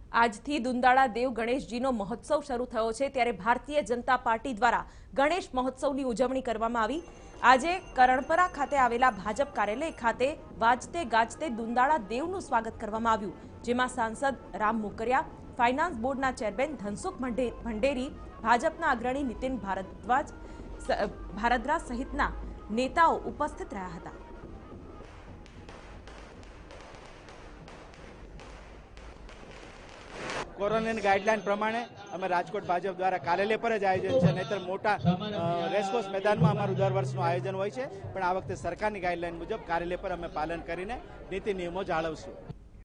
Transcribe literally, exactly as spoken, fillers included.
આજથી દુંદાળા દેવ ગણેશજીનો મહોત્સવ શરૂ થયો છે ત્યારે ભારતીય જનતા પાર્ટી દ્વારા ગણેશ મહોત્સવની ઉજવણી કરવામાં આવી। આજે કરણપરા ખાતે આવેલા ભાજપ કાર્યાલય ખાતે વાજતે ગાજતે દુંદાળા દેવનું સ્વાગત કરવામાં આવ્યું, જેમાં સાંસદ રામ મોકરિયા, ફાઇનાન્સ બોર્ડના ચેરમેન ધનસુખ ભંડેરી, ભાજપના અગ્રણી નીતિન ભારદ્વાજ ભારદ્વાજ સહિતના નેતાઓ ઉપસ્થિત રહ્યા હતા। कोरोना गाइडलाइन प्रमाणे अमे राजकोट भाजप द्वारा कार्यालय पर ज आयोजन है, नहींतर मोटा रेसकोर्स मैदान में अमारू दर वर्षनु आयोजन होय छे, पण आ वखते सरकारनी गाइडलाइन मुजब कार्यालय पर अमे पालन करीने नीति नियमों जाळवशुं।